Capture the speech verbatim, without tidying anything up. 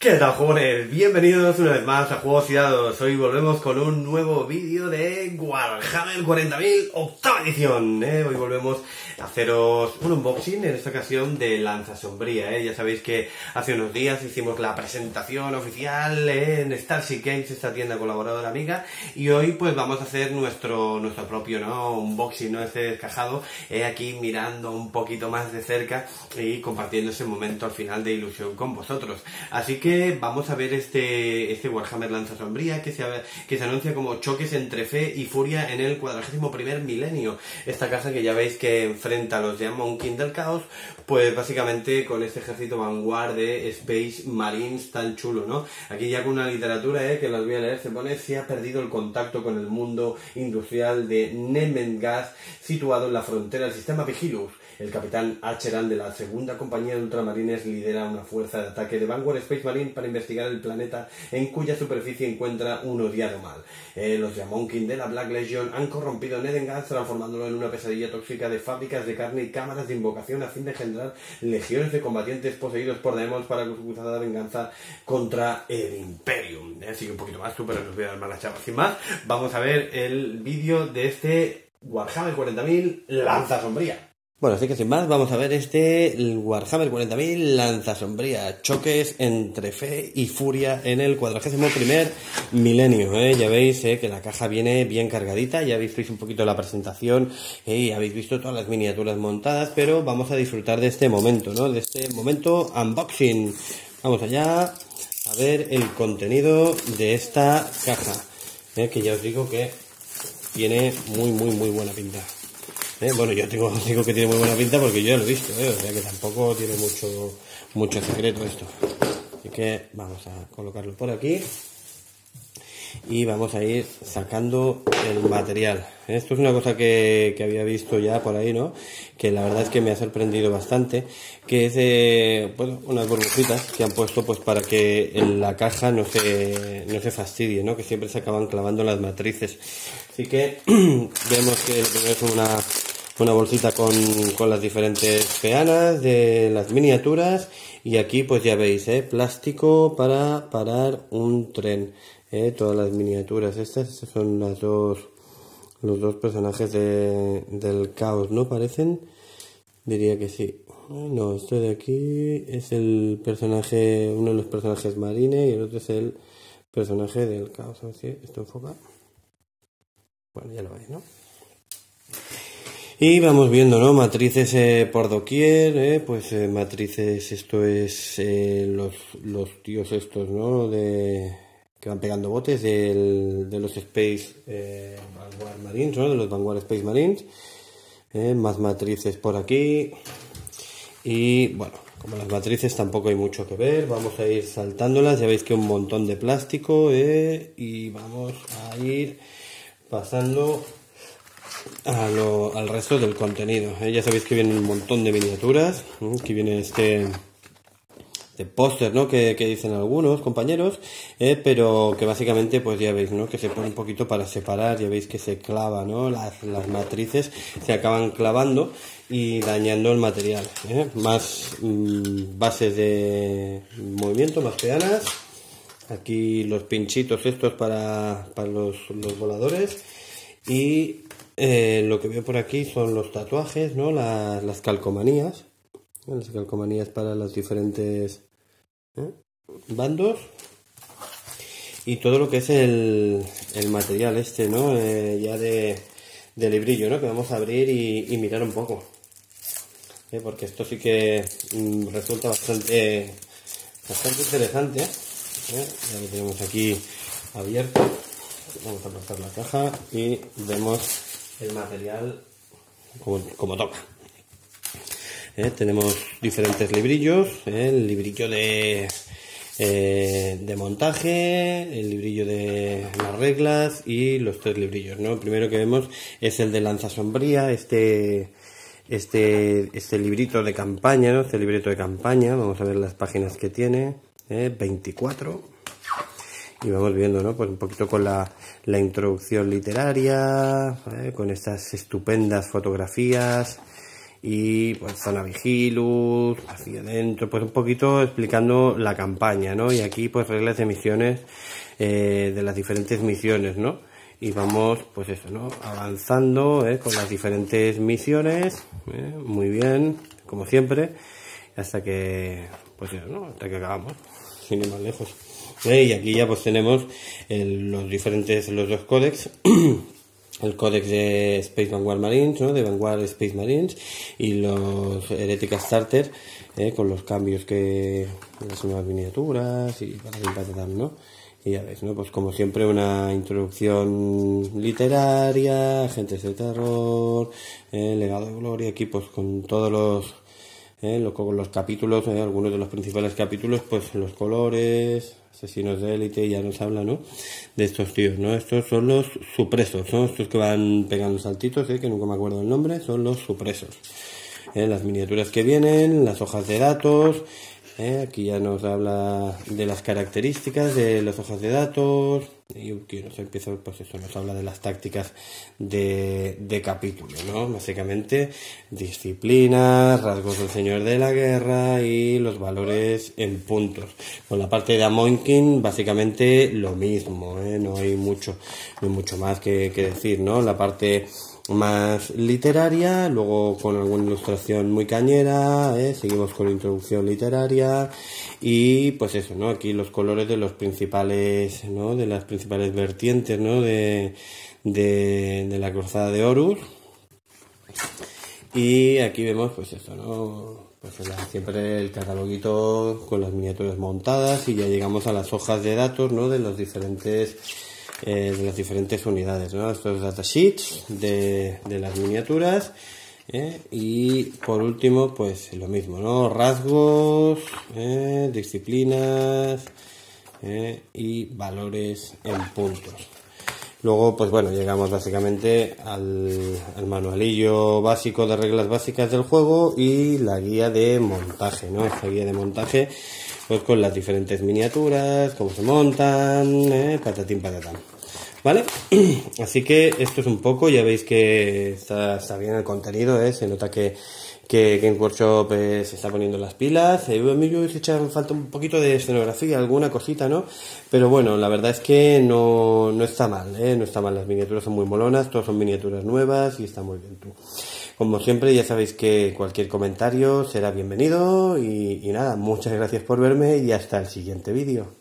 ¿Qué tal, jóvenes? Bienvenidos una vez más a Juegos y Dados. Hoy volvemos con un nuevo vídeo de Warhammer cuarenta mil octava edición, ¿eh? Hoy volvemos a haceros un unboxing, en esta ocasión de Lanza Sombría, ¿eh? Ya sabéis que hace unos días hicimos la presentación oficial, ¿eh? en Starship Games, esta tienda colaboradora amiga, y hoy pues vamos a hacer nuestro nuestro propio, ¿no? unboxing, ¿no? Este descajado, ¿eh? Aquí mirando un poquito más de cerca y compartiendo ese momento al final de ilusión con vosotros. Así que vamos a ver este, este Warhammer Lanza Sombría que se, que se anuncia como choques entre fe y furia en el cuadragésimo primer milenio. Esta casa que ya veis que enfrenta a los de Mountain del Caos, pues básicamente con este ejército vanguard de Space Marines tan chulo, ¿no? Aquí ya con una literatura, eh, que las voy a leer, se pone: se ha perdido el contacto con el mundo industrial de Nemengas, situado en la frontera del sistema Vigilus. El capitán Acheran de la segunda compañía de ultramarines lidera una fuerza de ataque de Vanguard Space Marine para investigar el planeta en cuya superficie encuentra un odiado mal. Eh, los Yamonkin de la Black Legion han corrompido Nedengas, transformándolo en una pesadilla tóxica de fábricas de carne y cámaras de invocación a fin de engendrar legiones de combatientes poseídos por demonios para su cruzada venganza contra el Imperium. Eh, sigue un poquito más tú, pero os voy a dar más la chapa. Sin más, vamos a ver el vídeo de este Warhammer cuarenta mil Lanza Sombría. Bueno, así que sin más, vamos a ver este Warhammer cuarenta mil Lanza Sombría, choques entre fe y furia en el cuadragésimo primer milenio, ¿eh? Ya veis eh, que la caja viene bien cargadita, ya habéis visto un poquito la presentación eh, y habéis visto todas las miniaturas montadas, pero vamos a disfrutar de este momento, ¿no? De este momento unboxing. Vamos allá a ver el contenido de esta caja, ¿eh? Que ya os digo que tiene muy, muy, muy buena pinta. Eh, bueno, yo tengo, digo que tiene muy buena pinta porque yo ya lo he visto, eh, o sea que tampoco tiene mucho mucho secreto esto. Así que vamos a colocarlo por aquí y vamos a ir sacando el material. Esto es una cosa que, que había visto ya por ahí, ¿no? Que la verdad es que me ha sorprendido bastante, que es eh, bueno, unas burbujitas que han puesto pues para que en la caja no se, no se fastidie, ¿no? Que siempre se acaban clavando las matrices. Así que vemos que lo primero es una, una bolsita con, con las diferentes peanas de las miniaturas, y aquí pues ya veis, ¿eh? Plástico para parar un tren. Eh, todas las miniaturas estas, estas son las dos los dos personajes de, del caos, ¿no? Parecen, diría que sí. No, esto de aquí es el personaje, uno de los personajes marine, y el otro es el personaje del caos. A ver si esto enfoca. Bueno, ya lo veis, ¿no? Y vamos viendo, ¿no? Matrices eh, por doquier, eh, pues eh, matrices, esto es eh, los, los tíos estos, ¿no? De que van pegando botes del, de los Space eh, Vanguard Marines, ¿no? De los Vanguard Space Marines. Eh, más matrices por aquí. Y bueno, como las matrices tampoco hay mucho que ver, vamos a ir saltándolas. Ya veis que un montón de plástico, eh, y vamos a ir pasando a lo, al resto del contenido. Eh, ya sabéis que vienen un montón de miniaturas. Eh, aquí viene este de póster, ¿no? Que, que dicen algunos compañeros, eh, pero que básicamente pues ya veis, ¿no? Que se pone un poquito para separar, ya veis que se clava, ¿no? Las, las matrices se acaban clavando y dañando el material, ¿eh? Más mmm, bases de movimiento, más peanas. Aquí los pinchitos estos para, para los, los voladores. Y eh, lo que veo por aquí son los tatuajes, ¿no? Las, las calcomanías. Las calcomanías para los diferentes ¿eh? bandos. Y todo lo que es el, el material este, ¿no? Eh, ya de, de librillo, ¿no? Que vamos a abrir y, y mirar un poco. ¿Eh? Porque esto sí que mm, resulta bastante, bastante interesante. ¿Eh? Ya lo tenemos aquí abierto. Vamos a pasar la caja y vemos el material como, como toca. Eh, tenemos diferentes librillos, eh, el librillo de, eh, de montaje, el librillo de las reglas y los tres librillos, ¿no? El primero que vemos es el de Lanza Sombría, este, este, este librito de campaña, ¿no? Este librito de campaña, vamos a ver las páginas que tiene, eh, veinticuatro. Y vamos viendo, ¿no? Pues un poquito con la, la introducción literaria, ¿eh? Con estas estupendas fotografías. y pues zona Vigilus, hacia adentro, pues un poquito explicando la campaña, ¿no? Y aquí pues reglas de misiones, eh, de las diferentes misiones, ¿no? Y vamos, pues eso, ¿no? Avanzando, ¿eh? Con las diferentes misiones, ¿eh? Muy bien, como siempre, hasta que, pues eso, ¿no? Hasta que acabamos, sin ir más lejos. ¿Eh? Y aquí ya pues tenemos el, los diferentes, los dos códex. El códex de Space Vanguard Marines, ¿no? De Vanguard Space Marines, y los Heretic Starter, ¿eh? Con los cambios que, las nuevas miniaturas y para para ¿no? Y ya ves, ¿no? Pues como siempre una introducción literaria, agentes de terror, eh, legado de gloria, aquí pues con todos los, eh, lo, con los capítulos, eh, algunos de los principales capítulos, pues los colores, asesinos de élite, ya nos habla, ¿no? De estos tíos, ¿no? Estos son los supresos, ¿no? Estos que van pegando saltitos, ¿eh? Que nunca me acuerdo el nombre, son los supresos. ¿Eh? Las miniaturas que vienen, las hojas de datos, ¿eh? Aquí ya nos habla de las características de las hojas de datos, y aquí nos empieza, pues eso, nos habla de las tácticas de, de capítulo, ¿no? Básicamente, disciplinas, rasgos del señor de la guerra y los valores en puntos. Con la parte de Amoinkin, básicamente lo mismo, ¿eh? No hay mucho, no hay mucho más que, que decir, ¿no? La parte más literaria, luego con alguna ilustración muy cañera, ¿eh? Seguimos con la introducción literaria y pues eso, ¿no? Aquí los colores de los principales, ¿no? De las principales vertientes, ¿no? De, de, de la cruzada de Horus. Y aquí vemos pues eso, ¿no? Pues la, siempre el cataloguito con las miniaturas montadas y ya llegamos a las hojas de datos, ¿no? De los diferentes Eh, de las diferentes unidades, ¿no? Estos datasheets de, de las miniaturas, ¿eh? Y por último pues lo mismo, ¿no? Rasgos, ¿eh? Disciplinas, ¿eh? Y valores en puntos. Luego pues bueno, llegamos básicamente al, al manualillo básico de reglas básicas del juego y la guía de montaje, ¿no? Esta guía de montaje pues con las diferentes miniaturas, cómo se montan, ¿eh? Patatín patatán, ¿vale? Así que esto es un poco, ya veis que está, está bien el contenido, ¿eh? Se nota que, que Games Workshop eh, se está poniendo las pilas. Eh, a mí me hubiese echado falta un poquito de escenografía, alguna cosita, ¿no? Pero bueno, la verdad es que no, no está mal, ¿eh? No está mal, las miniaturas son muy molonas, todas son miniaturas nuevas y está muy bien tú. Como siempre, ya sabéis que cualquier comentario será bienvenido y, y nada, muchas gracias por verme y hasta el siguiente vídeo.